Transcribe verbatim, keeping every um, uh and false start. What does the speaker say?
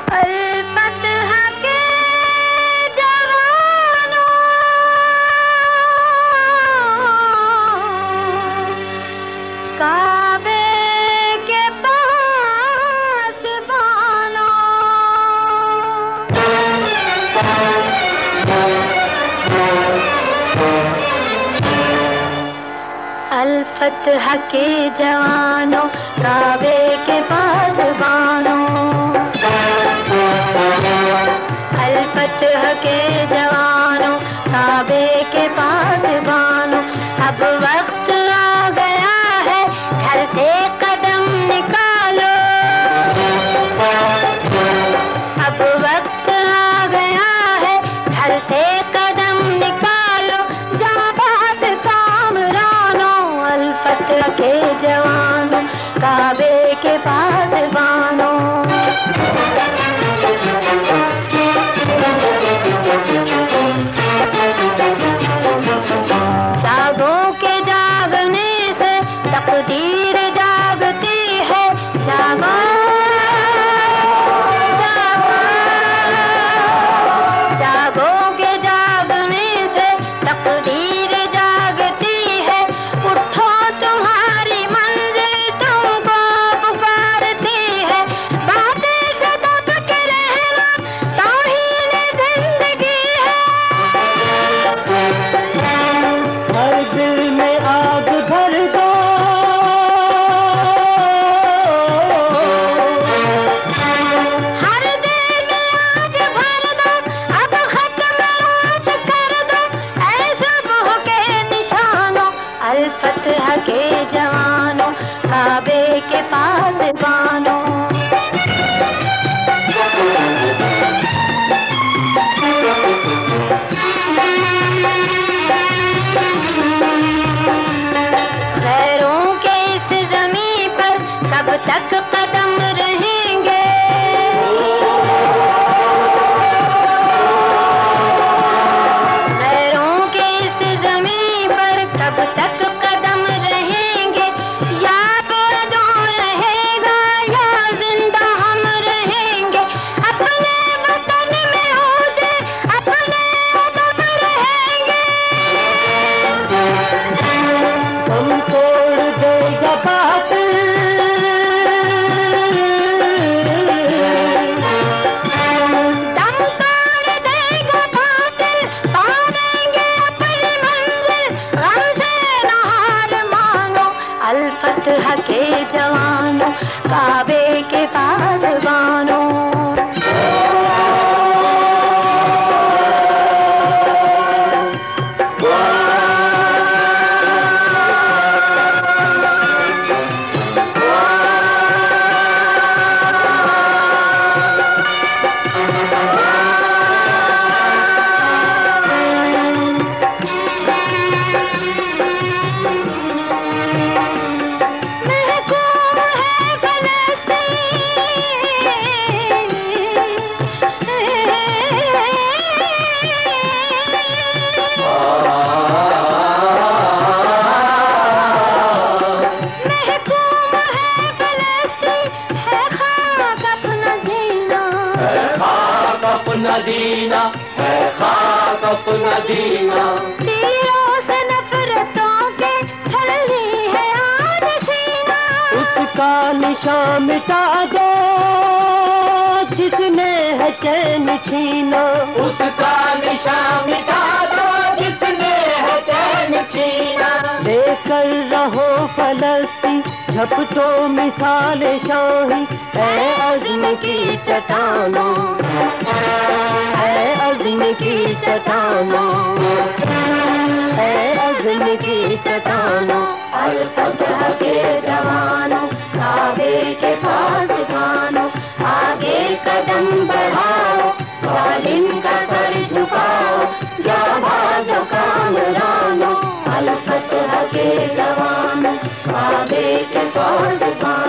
फतह के जवानों, काबे के पास बानों। अल फतह के जवानों, काबे के पास बानों। अब वक्त आ गया है, घर से कदम निकालो। अब वक्त आ गया है, घर से कदम निकालो। जाबाज कामरानों, अल फतह के जवानों, काबे के पास बानों। जागों के जागने से तकदीर जागती है। जागो जागो जागों के जागने से तकदीर जागती है। उठो तुम्हारी मंजिल तुमको पुकारती है। बातें से दब के रहना तौहीन जिंदगी है। हर दिल में आग भर दो, हर दिल में आग भर दो। अब खत्म रात कर दो, ऐसा बह के निशानों। अल फतह के जवानों, काबे के पास बानों। गैरों के इस ज़मीं पर कब तक कदम रहेंगे। गैरों के इस ज़मीं पर कब तक कदम रहेंगे। या बेदो रहेगा या जिंदा हम रहेंगे। अपने वतन में ऊंचे अपने कदम रहेंगे। हम तोड़ देगा बातिल, दम तोड़ देगा बातिल, पालेंगे अपनी मंजिल। गम से न हार मानो, अल फतह के जवानों, काबे के पास बानों। महकूम है फलस्तीन, महकूम है फलस्तीन। है खाक अपना जीना, है खाक अपना जीना, है खाक अपना जीना। तीरों से नफरतों के छलनी है आज सीना। उसका निशान मिटा दो जिसने है चैन छीना। उसका निशान मिटा दो जिसने है चैन छीना। लेकर रहो फलस्तीन झपटो मिसाल शाही। है अज़्म की चट्टानों, है अज़्म की चट्टानों, है अज़्म की चट्टानों। अल फतह के जवानों, काबे के पास बानों। आगे कदम बढ़ाओ, जालिम का सर झुकाओ। जा भागो कामरानों, अल फतह के जवानों, काबे के पास बानों।